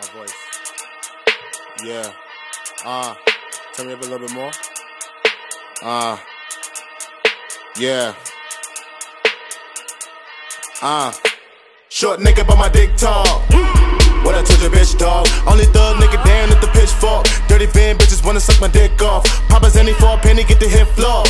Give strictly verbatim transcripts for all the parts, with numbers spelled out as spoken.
voice. Yeah. Uh, turn me up a little bit more. Uh, yeah. Uh, short nigga but my dick tall. What I told your bitch, dog. Only thug nigga down at the pitchfork. Dirty van bitches wanna suck my dick off. Papa's any for a penny, get the hit floor.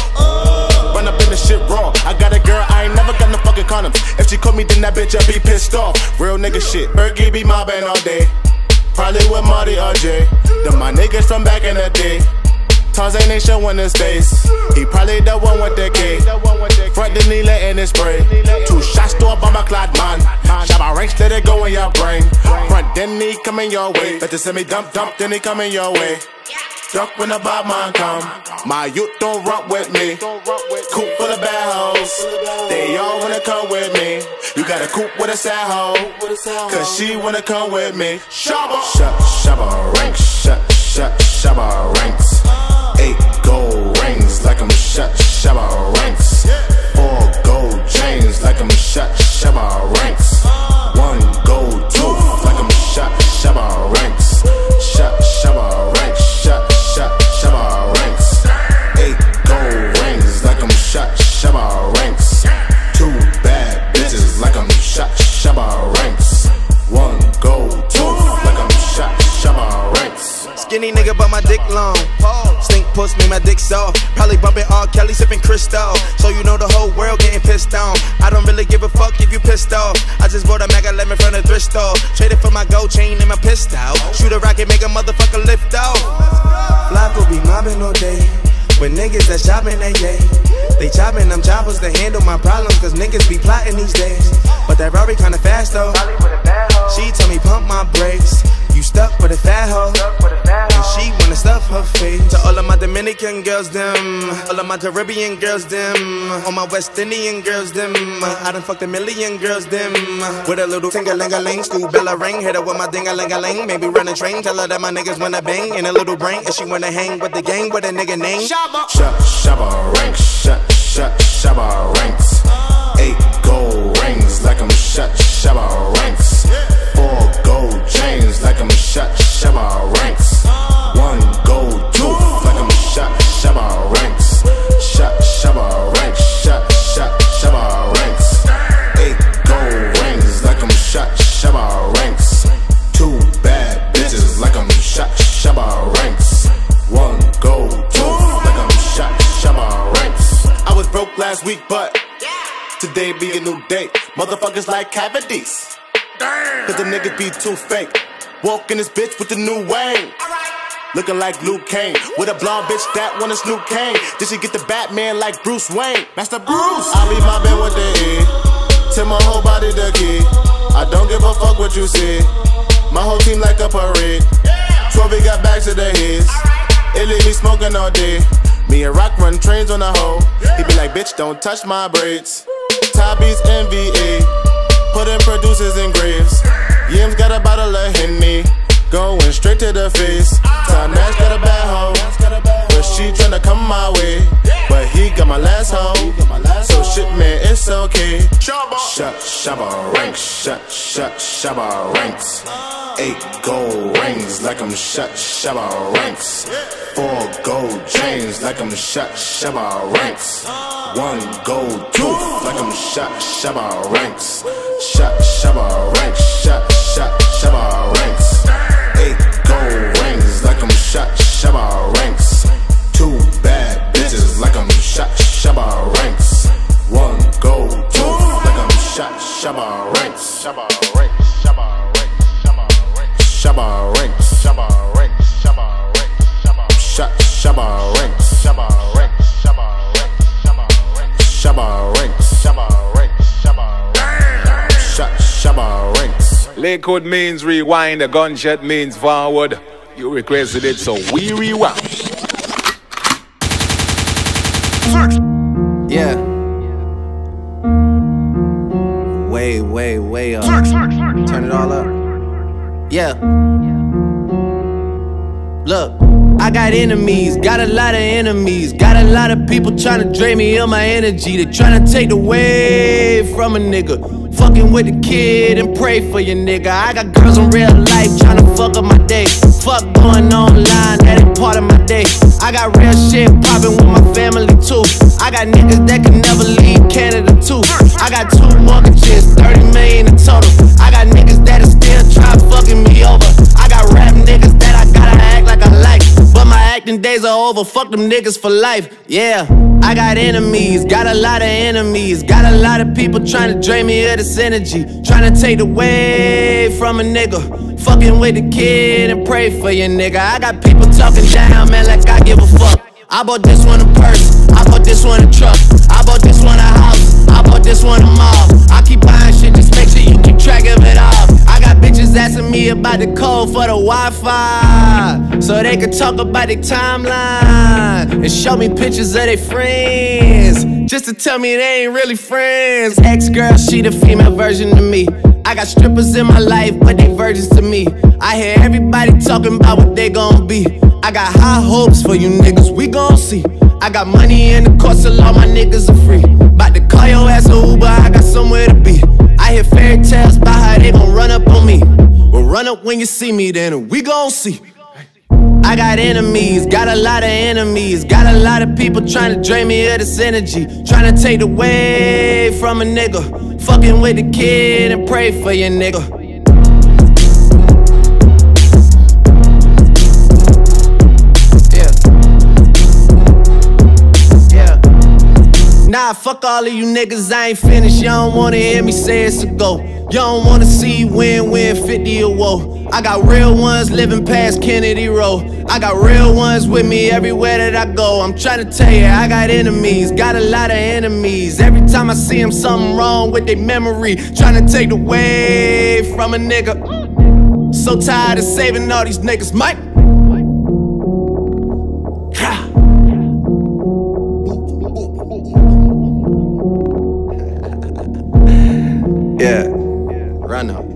Run up in the shit raw. I got a girl, I ain't never got no fucking condoms. If she caught me, then that bitch, I'll be pissed off. Real nigga shit. Berkey be mobbing all day. Probably with Marty or Jay. Them my niggas from back in the day. Tarzan ain't showing his face. He probably the one with the K. Front the knee letting it spray. Two shots to a bomber clad man. Shabba ranks, let it go in your brain. Front then he coming your way. Better send me dump dump, then he coming your way. Duck when the bad man come. My youth don't run with me. Coop full of bad hoes. They all wanna come with me. You got a coop with a sad hoe. Cause she wanna come with me. Shabba Shut, shabba ranks. Shut, shut, shabba ranks. Eight gold rings like I'm shut, shabba ranks. Four gold chains like I'm shut, shabba ranks. One gold tooth like I'm shut, shabba ranks. Shut, shabba ranks. Shut, shut, shabba ranks. Eight gold rings like I'm shut, shabba ranks. Two bad bitches like I'm shut, shabba ranks. One gold tooth like I'm shut, shabba ranks. Skinny nigga but my dick long. Stink puss made my dick soft. Probably bumping R. Kelly sipping Cristal. So you know the whole world getting pissed on. I don't really give a fuck if you pissed off. I just bought a Maga lemon from the thrift store. Traded for my gold chain and my pistol. Shoot a rocket, make a motherfucker lift off. Flocko be mobbing all day. When niggas that shopping they day. They chopping them choppers to handle my problems. Cause niggas be plotting these days. But that Rari kinda fast though. She told me pump my brakes. You stuck with a fat hoe. And she wanna stuff her face. To all of my Dominican girls, them. All of my Caribbean girls, them. All my West Indian girls, them. I done fucked a million girls, them. With a little ting-a-ling-a-ling. School bell a ring. Hit her with my ding-a-ling-a-ling. Maybe run a train. Tell her that my niggas wanna bang. In a little brain. And she wanna hang with the gang. With a nigga name. Shabba Shut, shabba ranks. Shut, shut, shabba ranks. Eight gold rings like I'm shut, shabba ranks. Four gold chains like I'm shut, shabba ranks. One gold tooth like I'm shut, shabba ranks. Shut, shabba ranks. Shut, shut, shabba ranks. Eight gold rings like I'm shut, shabba ranks. Two bad bitches like I'm shut, shabba ranks. One gold tooth like I'm shut, shabba ranks. I was broke last week, but today be a new day. Motherfuckers like cavities. Cause the niggas be too fake. Walk in this bitch with the new Wayne. Looking like Luke Kane. With a blonde bitch that wanna snoop Kane. Did she get the Batman like Bruce Wayne? Master Bruce. I leave my bed with the E. Till my whole body the key. I don't give a fuck what you see. My whole team like a parade. twelve got back to the heads. It leave me smoking all day. Me and Rock run trains on the hoe. He be like, bitch, don't touch my braids. Tabby's N V A. Putting producers in graves. Yim's got a bottle of Henny. Going straight to the face. Time Nash got a bad hoe. But she tryna come my way. But he got my last hoe. So shit man, it's okay. Shut, shabba ranks. Shut, shut, shabba ranks. Eight gold rings like I'm shut, shabba ranks. Four gold chains like I'm shut, shabba ranks. One gold tooth like I'm shut, shabba ranks. Shut, shabba ranks. Shut, shut, shabba ranks. Eight gold rings like I'm shut, shabba ranks. Two bad bitches like I'm shut, shabba ranks. One gold tooth like I'm shut, shabba ranks. Shabba ranks. Shabba ranks. Shabba ranks. Shabba ranks. Shabba ranks. Shabba ranks. Shut, shabba ranks. Shabba ranks. Shabba ranks. Shabba ranks. Shabba ranks. Shabba ranks. Shut, shabba ranks. Lakewood means rewind, the gunshot means forward. You requested it, so we rewind. Yeah. Way, way, way up. Turn it all up. Yeah. Look, I got enemies, got a lot of enemies. Got a lot of people trying to drain me of my energy. They trying to take away from a nigga. Fucking with the kid and pray for your nigga. I got girls in real life tryna fuck up my day. Fuck going online, that ain't part of my day. I got real shit poppin' with my family too. I got niggas that can never leave Canada too. I got two mortgages, thirty million in total. I got niggas that'll still try fucking me over. I got rap niggas that I gotta act like I like, but my acting days are over, fuck them niggas for life. Yeah, I got enemies, got a lot of enemies. Got a lot of people trying to drain me of this energy, trying to take away from a nigga. Fucking with the kid and pray for your nigga. I got people talking down, man, like I give a fuck. I bought this one a purse, I bought this one a truck, I bought this one a house, I bought this one a mall. I keep buying shit, just make sure you keep track of it all. I got bitches asking me about the code for the Wi-Fi, so they can talk about their timeline and show me pictures of their friends, just to tell me they ain't really friends. Ex-girl, she the female version of me. I got strippers in my life, but they virgins to me. I hear everybody talking about what they gon' be. I got high hopes for you niggas, we gon' see. I got money in the court, so all my niggas are free. Bout to call your ass a Uber, I got somewhere to be. I hear fairy tales about how they gon' run up on me. Well, run up when you see me, then we gon' see. I got enemies, got a lot of enemies. Got a lot of people trying to drain me of this energy, trying to take away from a nigga. Fucking with the kid and pray for your nigga. Nah, fuck all of you niggas, I ain't finished. You don't wanna hear me say it's a go. You don't wanna see win-win fifty or woe. I got real ones living past Kennedy Road. I got real ones with me everywhere that I go. I'm trying to tell you, I got enemies, got a lot of enemies. Every time I see them, something wrong with their memory, trying to take away from a nigga. So tired of saving all these niggas, Mike. Yeah, run up.